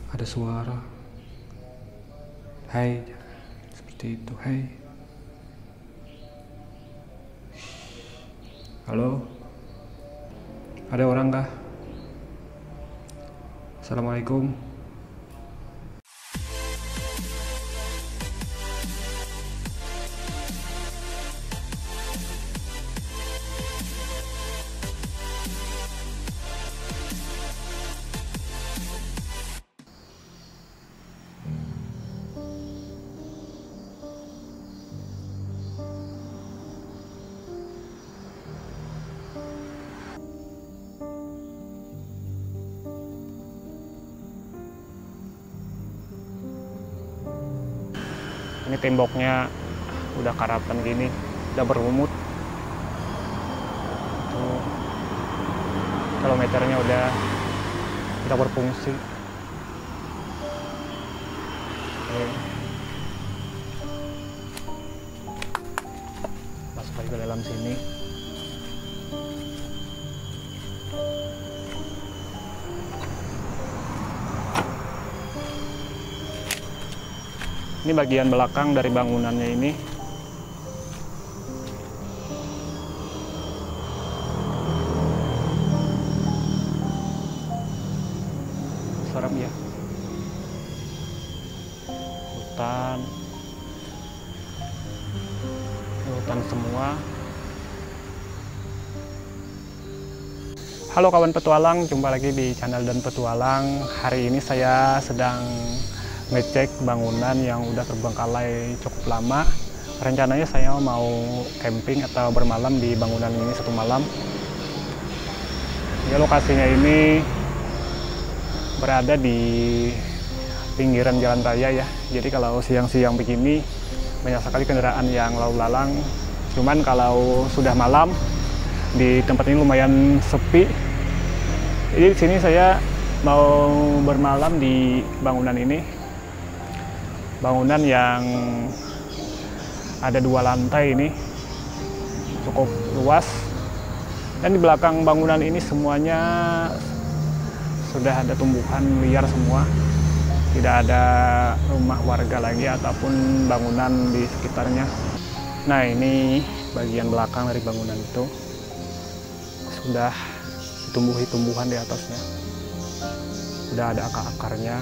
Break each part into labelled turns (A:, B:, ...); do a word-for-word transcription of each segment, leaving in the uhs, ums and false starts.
A: Ada suara. Hai, seperti itu. Hai. Halo? Ada orang kah? Assalamualaikum. Ini temboknya udah karatan gini, udah berlumut. Tuh, kilometernya udah tidak berfungsi. Oke. Masuk lagi ke dalam sini. Ini bagian belakang dari bangunannya ini. Serem ya. Hutan. Ini hutan semua. Halo kawan petualang, jumpa lagi di channel Dan Petualang. Hari ini saya sedang ngecek bangunan yang udah terbengkalai cukup lama. Rencananya saya mau camping atau bermalam di bangunan ini satu malam. Ya, lokasinya ini berada di pinggiran jalan raya ya. Jadi kalau siang-siang begini banyak sekali kendaraan yang lalu lalang. Cuman kalau sudah malam di tempat ini lumayan sepi. Jadi di sini saya mau bermalam di bangunan ini. Bangunan yang ada dua lantai ini cukup luas, dan di belakang bangunan ini semuanya sudah ada tumbuhan liar semua, tidak ada rumah warga lagi ataupun bangunan di sekitarnya. Nah, ini bagian belakang dari bangunan itu sudah ditumbuhi tumbuhan di atasnya, sudah ada akar-akarnya.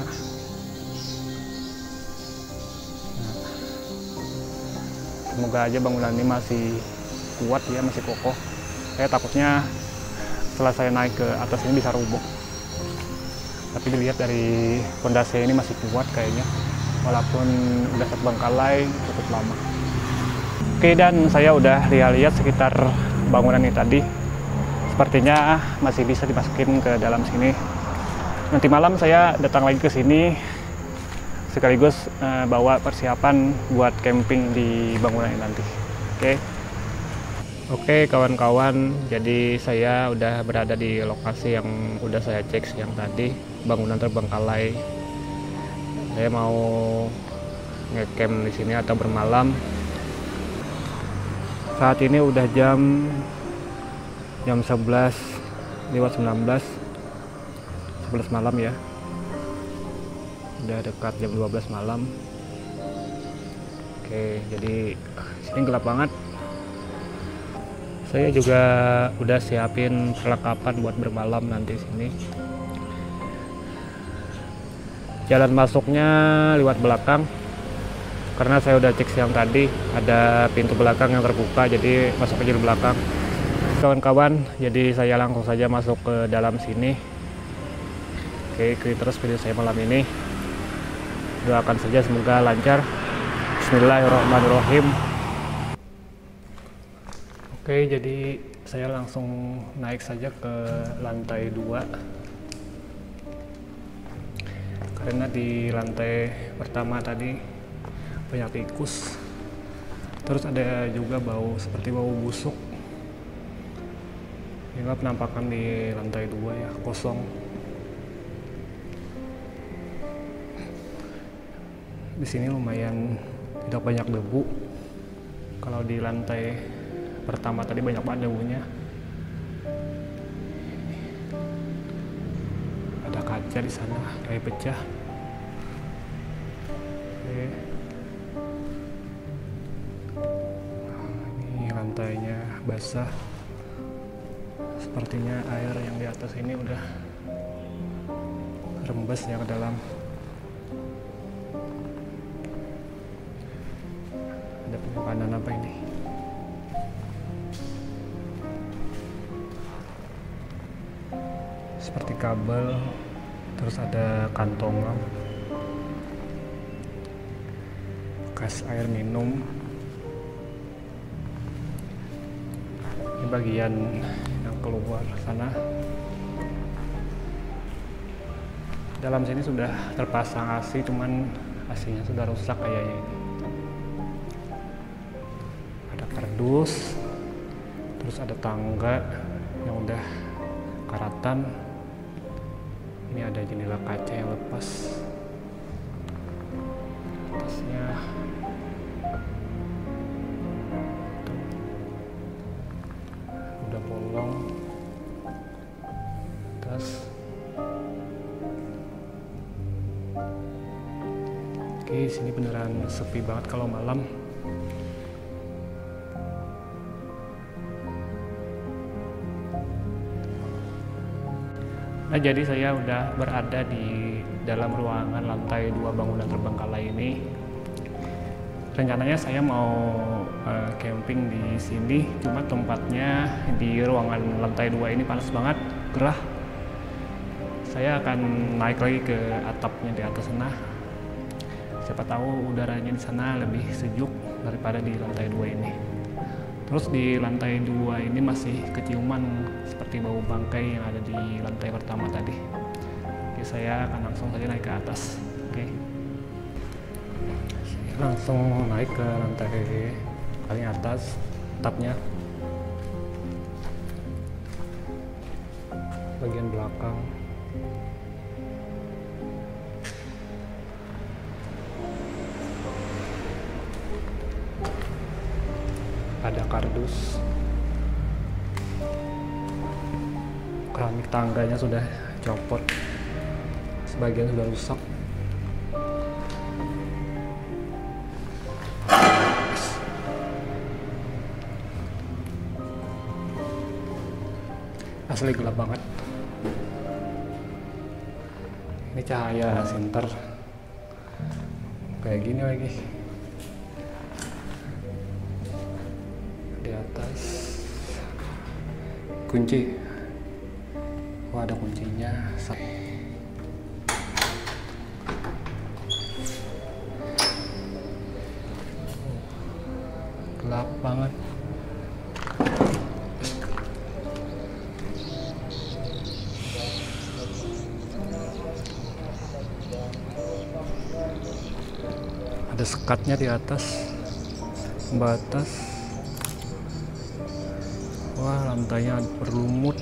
A: Semoga aja bangunan ini masih kuat ya, masih kokoh. Saya takutnya setelah saya naik ke atas ini bisa rubuh. Tapi dilihat dari fondasi ini masih kuat kayaknya, walaupun udah terbengkalai cukup lama. Oke, dan saya udah lihat-lihat sekitar bangunan ini tadi. Sepertinya masih bisa dimasukin ke dalam sini. Nanti malam saya datang lagi ke sini, sekaligus uh, bawa persiapan buat camping di bangunan ini nanti. Oke, oke kawan-kawan, jadi saya udah berada di lokasi yang udah saya cek siang tadi, bangunan terbengkalai. Saya mau nge-camp di sini atau bermalam. Saat ini udah jam jam sebelas lewat sembilan belas, sebelas malam ya. Udah dekat jam dua belas malam. Oke, jadi sini gelap banget. Saya juga udah siapin perlengkapan buat bermalam nanti sini. Jalan masuknya lewat belakang, karena saya udah cek siang tadi ada pintu belakang yang terbuka, jadi masuk aja di belakang. Kawan-kawan, jadi saya langsung saja masuk ke dalam sini. Oke, ikuti terus video saya malam ini. Doakan saja semoga lancar. Bismillahirrahmanirrahim. Oke, jadi saya langsung naik saja ke lantai dua, karena di lantai pertama tadi banyak tikus, terus ada juga bau seperti bau busuk. Hingga penampakan di lantai dua ya, kosong. Di sini lumayan tidak banyak debu. Kalau di lantai pertama tadi banyak banget debunya. Ada kaca di sana kayak pecah. Ini lantainya basah. Sepertinya air yang di atas ini udah rembes ya ke dalam. Ada penyimpanan apa ini? Seperti kabel, terus ada kantongan, bekas air minum. Ini bagian yang keluar sana. Dalam sini sudah terpasang A C, cuman A C-nya sudah rusak kayaknya ini. Ada kardus, terus ada tangga yang udah karatan. Ini ada jendela kaca yang lepas. Atasnya udah bolong. Atas. Oke, sini beneran sepi banget kalau malam. Nah, jadi saya udah berada di dalam ruangan lantai dua bangunan terbengkalai ini. Rencananya saya mau uh, camping di sini, cuma tempatnya di ruangan lantai dua ini panas banget, gerah. Saya akan naik lagi ke atapnya di atas sana. Siapa tahu udaranya di sana lebih sejuk daripada di lantai dua ini. Terus di lantai dua ini masih keciuman seperti bau bangkai yang ada di lantai pertama tadi. Oke, saya akan langsung saja naik ke atas. Oke, saya langsung naik ke lantai paling atas, atapnya. Bagian belakang. Ada kardus, keramik tangganya sudah copot, sebagian sudah rusak. Asli gelap banget. Ini cahaya sinter kayak gini lagi. Di atas kunci, wah ada kuncinya. Gelap banget. Ada sekatnya di atas, batas. Wah, lantainya berlumut.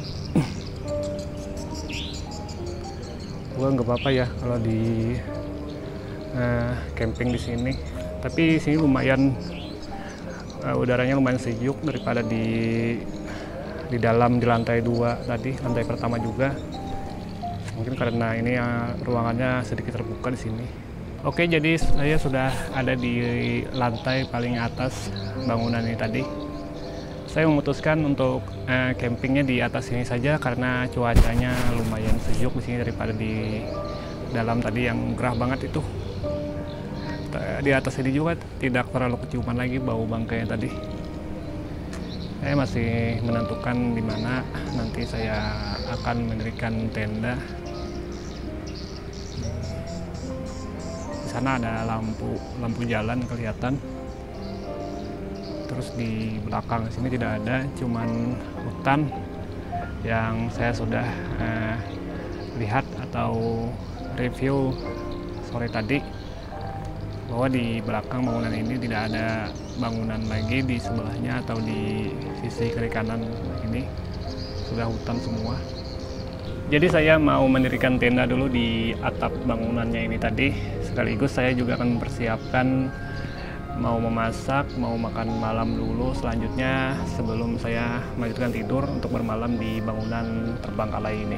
A: Gua nggak apa-apa ya kalau di eh, camping di sini. Tapi sini lumayan uh, udaranya lumayan sejuk daripada di di dalam di lantai dua tadi, lantai pertama juga. Mungkin karena ini uh, ruangannya sedikit terbuka di sini. Oke, jadi saya sudah ada di lantai paling atas bangunan ini tadi. Saya memutuskan untuk eh, campingnya di atas sini saja karena cuacanya lumayan sejuk di sini daripada di dalam tadi yang gerah banget itu. Di atas ini juga tidak terlalu keciuman lagi bau bangkainya tadi. Saya masih menentukan di mana nanti saya akan mendirikan tenda. Di sana ada lampu lampu jalan kelihatan. Terus di belakang sini tidak ada, cuman hutan yang saya sudah eh, lihat atau review sore tadi bahwa di belakang bangunan ini tidak ada bangunan lagi di sebelahnya atau di sisi kiri kanan ini sudah hutan semua. Jadi saya mau mendirikan tenda dulu di atap bangunannya ini tadi, sekaligus saya juga akan mempersiapkan mau memasak, mau makan malam dulu selanjutnya sebelum saya melanjutkan tidur untuk bermalam di bangunan terbengkalai ini.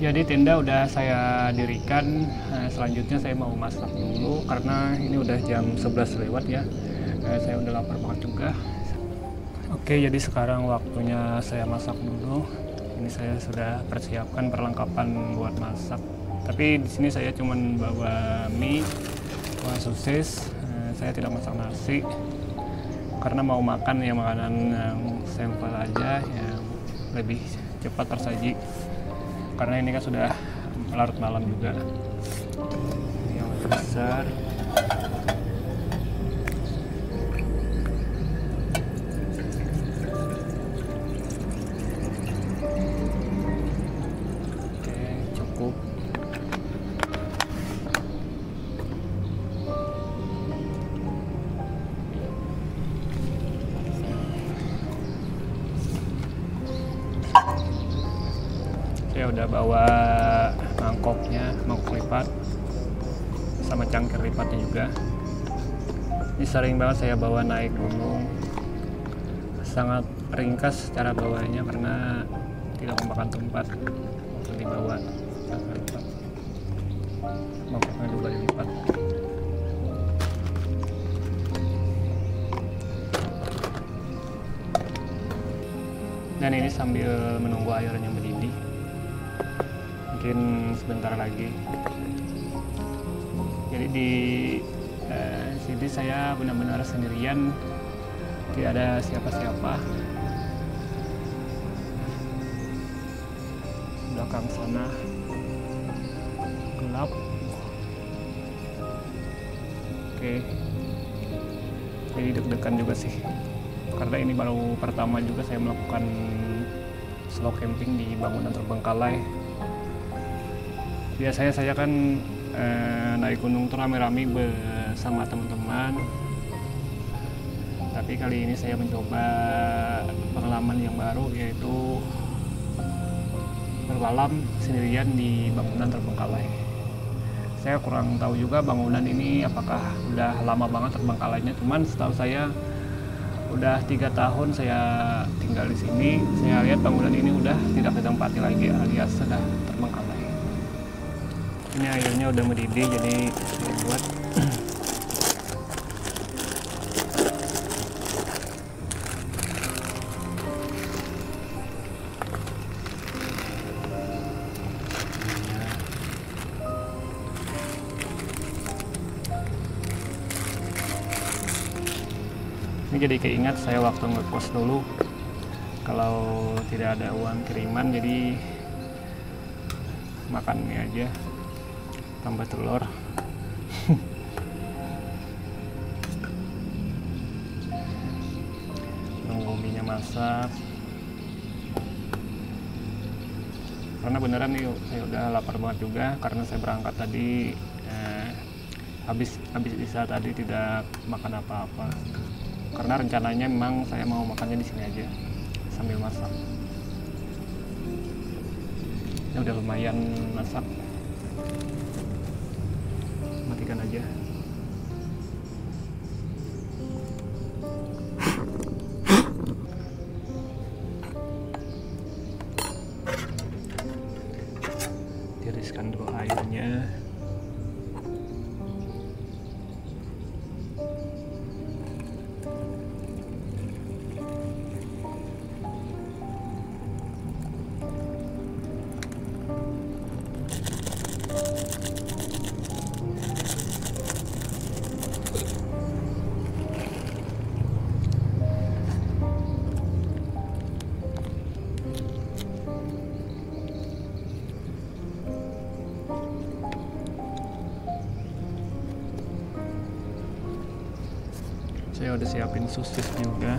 A: Jadi tenda udah saya dirikan. Nah, selanjutnya saya mau masak dulu karena ini udah jam sebelas lewat ya. Nah, saya udah lapar banget juga. Oke, jadi sekarang waktunya saya masak dulu. Ini saya sudah persiapkan perlengkapan buat masak. Tapi di sini saya cuman bawa mie, bawa sosis. Nah, saya tidak masak nasi karena mau makan ya makanan yang simple aja, yang lebih cepat tersaji. Karena ini kan sudah larut malam juga. Ini yang lebih besar. Oke, cukup. Saya udah bawa mangkoknya, mangkok lipat sama cangkir lipatnya juga. Ini sering banget saya bawa naik gunung. Sangat ringkas cara bawanya karena tidak memakan tempat untuk dibawa cangkir lipat. Mangkoknya dua kali lipat. Dan ini sambil menunggu airnya mendidih. Mungkin sebentar lagi. Jadi di eh, sini saya benar-benar sendirian, tidak ada siapa-siapa. Belakang sana gelap. Oke, jadi deg-degan juga sih, karena ini baru pertama juga saya melakukan slow camping di bangunan terbengkalai. Biasanya saya kan eh, naik gunung tuh rame-rame bersama teman-teman, tapi kali ini saya mencoba pengalaman yang baru, yaitu bermalam sendirian di bangunan terbengkalai. Saya kurang tahu juga bangunan ini apakah udah lama banget terbengkalainya, cuman setahu saya udah tiga tahun saya tinggal di sini. Saya lihat bangunan ini udah tidak ditempati lagi, alias sudah terbengkalai. Ini airnya udah mendidih, jadi saya buat ini jadi keingat saya waktu ngekos dulu, kalau tidak ada uang kiriman jadi makan mie aja tambah telur. Nunggu mie-nya masak, karena beneran nih saya udah lapar banget juga karena saya berangkat tadi eh, habis habis isya tadi tidak makan apa-apa, karena rencananya memang saya mau makannya di sini aja sambil masak. Ini udah lumayan masak, matikan aja. Tiriskan dulu airnya. Saya udah siapin sosis juga.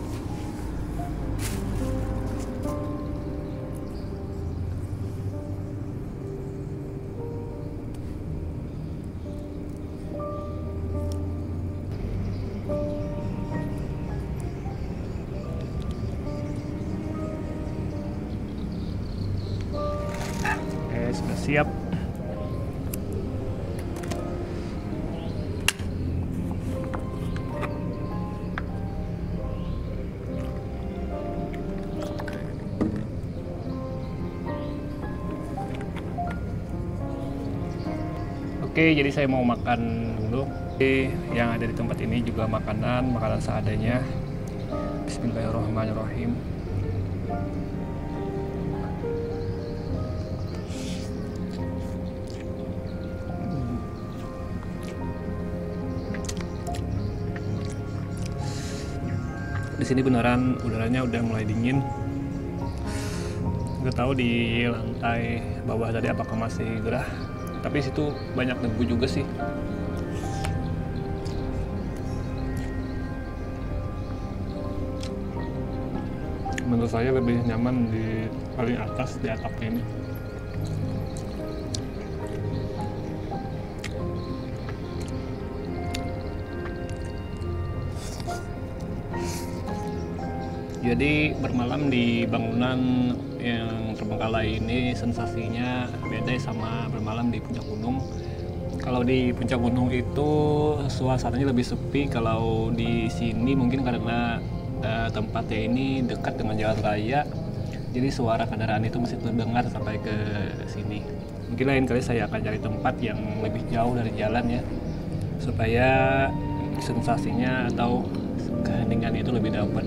A: Oke, sudah siap. Oke, jadi saya mau makan dulu. Oke, yang ada di tempat ini juga makanan, makanan seadanya. Bismillahirrahmanirrahim. Di sini beneran udaranya udah mulai dingin. Nggak tahu di lantai bawah tadi apakah masih gerah, tapi situ banyak debu juga sih. Menurut saya lebih nyaman di paling atas, di atapnya ini. Jadi bermalam di bangunan yang terbengkalai ini sensasinya beda sama bermalam di puncak gunung. Kalau di puncak gunung itu suasananya lebih sepi. Kalau di sini mungkin karena uh, tempatnya ini dekat dengan jalan raya, jadi suara kendaraan itu masih terdengar sampai ke sini. Mungkin lain kali saya akan cari tempat yang lebih jauh dari jalan ya, supaya sensasinya atau keheningan itu lebih dapat.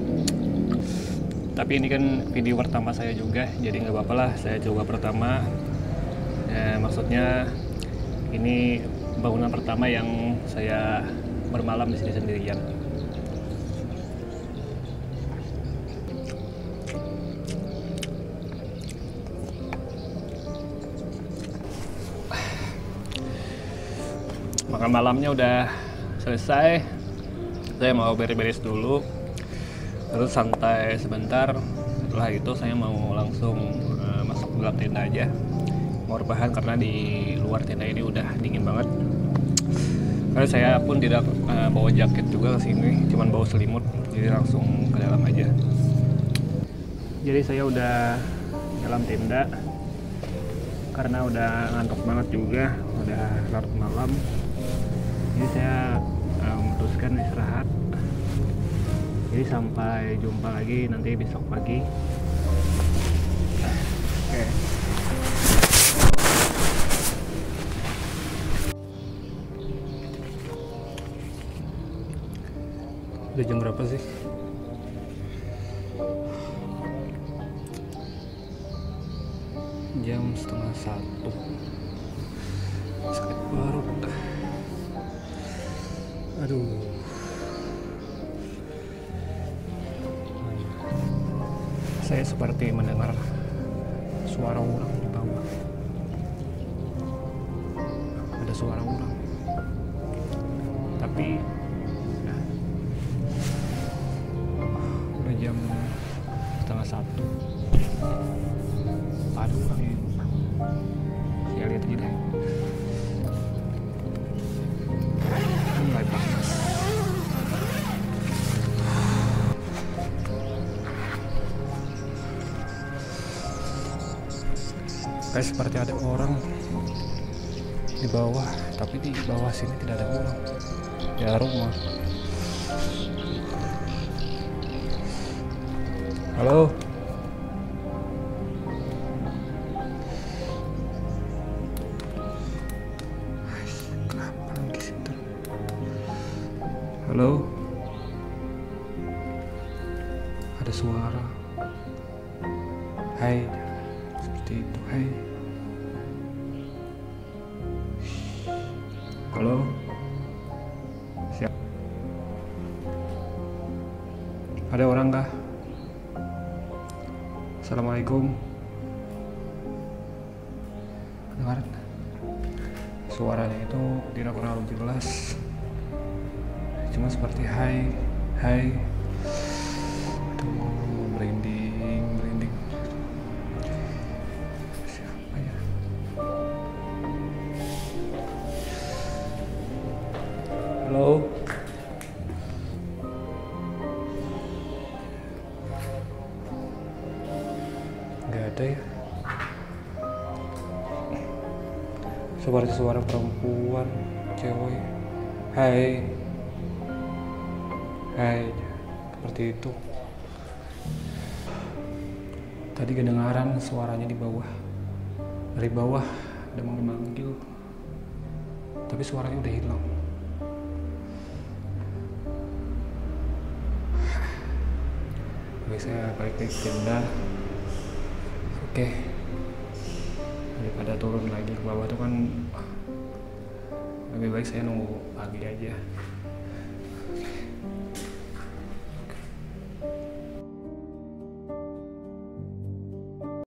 A: Tapi ini kan video pertama saya juga, jadi nggak apa-apa lah saya coba pertama. Ya, maksudnya ini bangunan pertama yang saya bermalam di sini sendirian. Makan malamnya udah selesai, saya mau beres-beres dulu, terus santai sebentar. Setelah itu saya mau langsung uh, masuk ke dalam tenda aja, mau rebahan karena di luar tenda ini udah dingin banget. Karena saya pun tidak uh, bawa jaket juga ke sini, cuman bawa selimut, jadi langsung ke dalam aja. Jadi saya udah dalam tenda karena udah ngantuk banget juga, udah larut malam. Jadi saya uh, memutuskan istirahat. Jadi sampai jumpa lagi nanti besok pagi. Oke. Udah jam berapa sih? Jam setengah satu. Sakit perut. Aduh. Saya seperti mendengar suara orang di bawah. Ada suara orang. Tapi nah, udah jam setengah satu. Ada orang yang saya lihat aja deh. Mulai panas. Kayak seperti ada orang di bawah, tapi di bawah sini tidak ada orang. Ya rumah. Halo. Kenapa lagi situ? Halo. Ada suara. Hai. Seperti itu. Hai. Halo. Siap. Ada orang kah? Assalamualaikum. Dengar? Suaranya itu tidak terlalu jelas. Cuma seperti hai, hai. Aduh, merinding, merinding. Siapa ya? Halo. Nggak ada ya. Seperti suara perempuan, cewek. Hai. Hai. Seperti itu. Tadi kedengaran suaranya di bawah. Dari bawah ada memanggil. tapi suaranya udah hilang. Oke, saya balik ke tenda. Oke, daripada turun lagi ke bawah tuh kan lebih baik saya nunggu pagi aja.